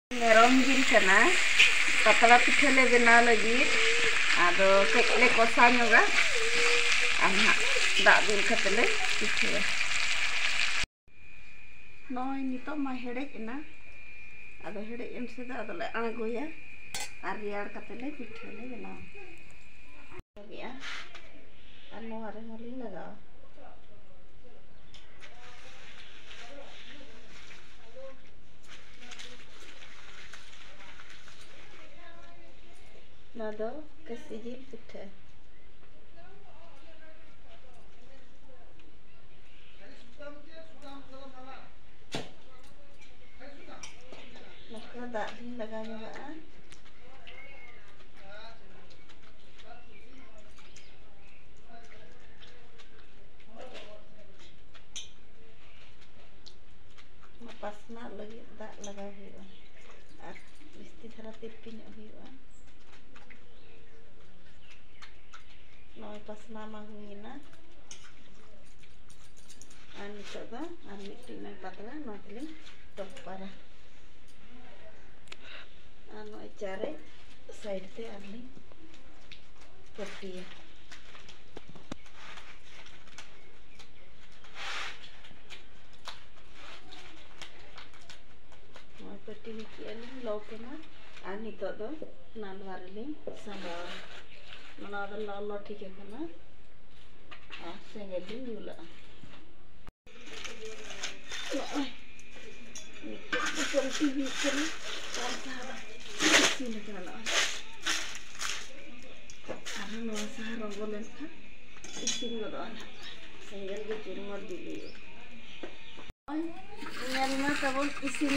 मेरम जिल कना पतला पिठा ले बना लगी आदो कइले कोसा नोगा आना दा दुल कतले पिठा नय नितो मा हेडेज ना आदो हेडेज एम से आदो ले आगोया आर रियार कतले पिठा ले बना गया और नोरे होली लगा नादो कसी जिल पिठा मक्का दाल लगा लगा pasna lagi dak laga huwa ar misti dhara tirpi nyok huwa noy pasna ma huina an coba ar mitti noy patla noy top para anu care side te arli kopiya पट्टी बिकी लौकना और नित नालवारी सांबा मना लाल ठीक है सेंगे जुला रंग लेखा इसिन सेंगल के चुरमर दिली तब इसिन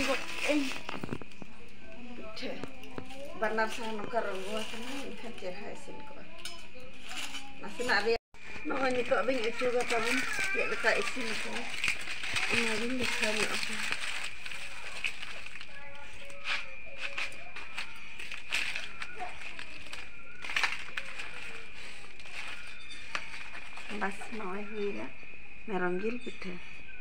पिठे बना नौका रंगुआ इनखान चेहरा इसिन को नासेना नॉय नितो बिन इचुगा तब चेलका इसिन को बिन लिखा बस नॉय हुईगा मेरम जिल पिठे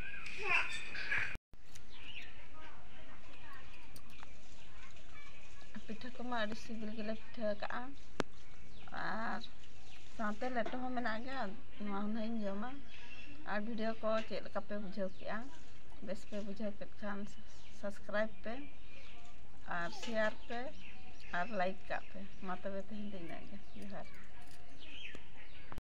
पिठा को मा सिबिल गेले पिठा का और साथे लेटो हो मेना गया नवा हुनाइन जमा और वीडियो को चेल का पे बुझाव किया बेस पे बुझाव के खान सब्सक्राइब पे और शेयर पे और लाइक का पे मा तबे तेन दिन जोहार।